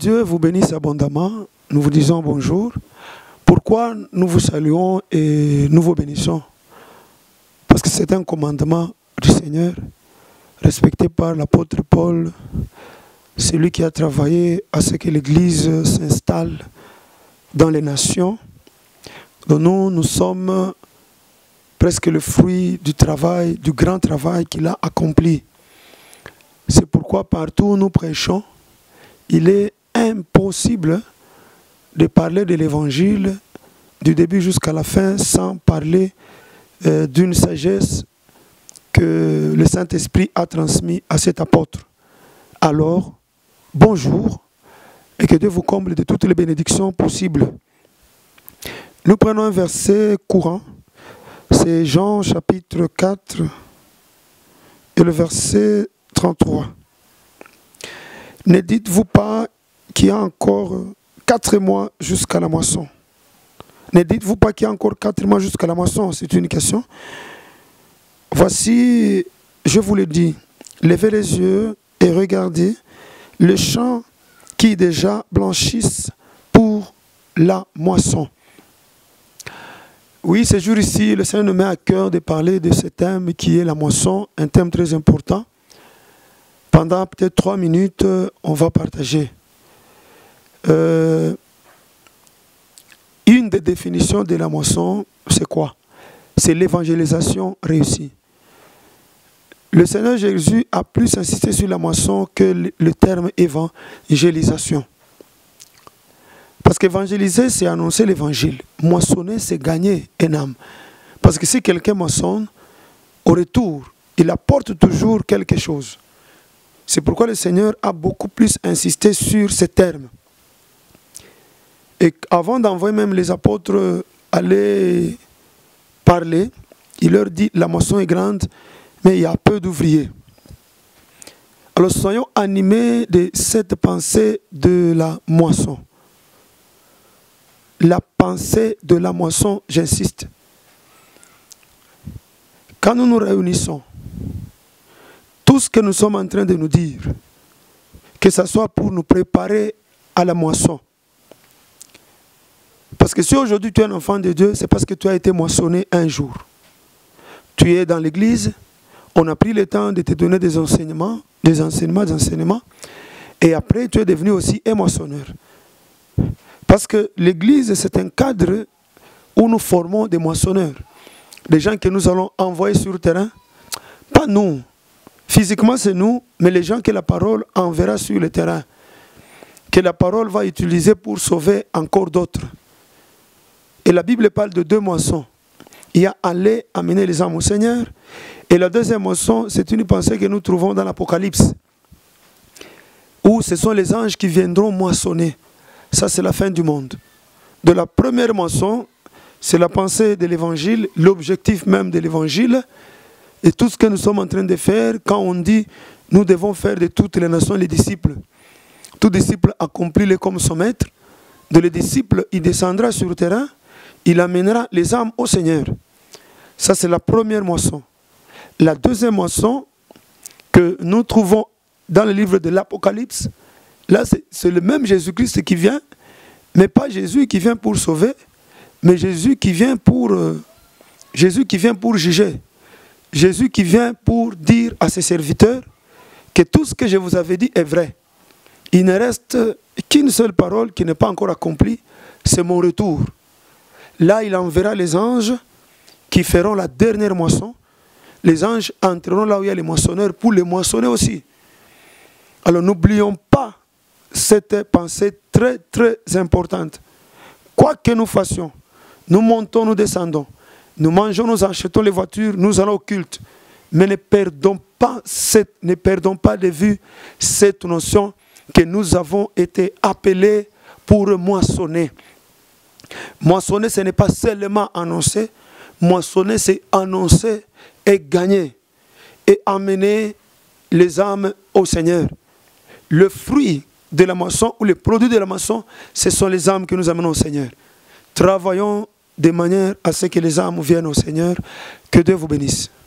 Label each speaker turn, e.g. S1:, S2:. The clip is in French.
S1: Dieu vous bénisse abondamment. Nous vous disons bonjour. Pourquoi nous vous saluons et nous vous bénissons? Parce que c'est un commandement du Seigneur, respecté par l'apôtre Paul, celui qui a travaillé à ce que l'Église s'installe dans les nations, dont nous sommes presque le fruit du travail, du grand travail qu'il a accompli. C'est pourquoi partout où nous prêchons, il est impossible de parler de l'Évangile du début jusqu'à la fin sans parler d'une sagesse que le Saint-Esprit a transmise à cet apôtre. Alors, bonjour et que Dieu vous comble de toutes les bénédictions possibles. Nous prenons un verset courant, c'est Jean chapitre 4 et le verset 33. Ne dites-vous pas qu'il y a encore 4 mois jusqu'à la moisson? Ne dites-vous pas qu'il y a encore 4 mois jusqu'à la moisson? C'est une question. Voici, je vous le dis, levez les yeux et regardez les champs qui déjà blanchissent pour la moisson. Oui, ce jour ici, le Seigneur nous met à cœur de parler de ce thème qui est la moisson, un thème très important. Pendant peut-être 3 minutes, on va partager. Une des définitions de la moisson, c'est quoi? C'est l'évangélisation réussie. Le Seigneur Jésus a plus insisté sur la moisson que le terme évangélisation. Parce qu'évangéliser, c'est annoncer l'évangile. Moissonner, c'est gagner une âme. Parce que si quelqu'un moissonne, au retour, il apporte toujours quelque chose. C'est pourquoi le Seigneur a beaucoup plus insisté sur ces termes. Et avant d'envoyer même les apôtres aller parler, il leur dit, la moisson est grande, mais il y a peu d'ouvriers. Alors soyons animés de cette pensée de la moisson. La pensée de la moisson, j'insiste. Quand nous nous réunissons, tout ce que nous sommes en train de nous dire, que ce soit pour nous préparer à la moisson. Parce que si aujourd'hui tu es un enfant de Dieu, c'est parce que tu as été moissonné un jour. Tu es dans l'église, on a pris le temps de te donner des enseignements, et après tu es devenu aussi un moissonneur. Parce que l'église, c'est un cadre où nous formons des moissonneurs. Des gens que nous allons envoyer sur le terrain. Pas nous. Physiquement, c'est nous, mais les gens que la parole enverra sur le terrain. Que la parole va utiliser pour sauver encore d'autres. Et la Bible parle de 2 moissons. Il y a aller amener les âmes au Seigneur. Et la deuxième moisson, c'est une pensée que nous trouvons dans l'Apocalypse. Où ce sont les anges qui viendront moissonner. Ça, c'est la fin du monde. De la première moisson, c'est la pensée de l'évangile, l'objectif même de l'évangile. Et tout ce que nous sommes en train de faire, quand on dit nous devons faire de toutes les nations les disciples. Tout disciple accomplit-le comme son maître. De les disciples, il descendra sur le terrain, il amènera les âmes au Seigneur. Ça, c'est la première moisson. La deuxième moisson que nous trouvons dans le livre de l'Apocalypse, là, c'est le même Jésus-Christ qui vient, mais pas Jésus qui vient pour sauver, mais Jésus qui vient pour juger. Jésus qui vient pour dire à ses serviteurs que tout ce que je vous avais dit est vrai. Il ne reste qu'une seule parole qui n'est pas encore accomplie, c'est mon retour. Là, il enverra les anges qui feront la dernière moisson. Les anges entreront là où il y a les moissonneurs pour les moissonner aussi. Alors n'oublions pas cette pensée très très importante. Quoi que nous fassions, nous montons, nous descendons, nous mangeons, nous achetons les voitures, nous allons au culte. Mais ne perdons pas de vue cette notion que nous avons été appelés pour moissonner. Moissonner, ce n'est pas seulement annoncer. Moissonner, c'est annoncer et gagner. Et amener les âmes au Seigneur. Le fruit de la moisson ou le produit de la moisson, ce sont les âmes que nous amenons au Seigneur. Travaillons de manière à ce que les âmes viennent au Seigneur. Que Dieu vous bénisse.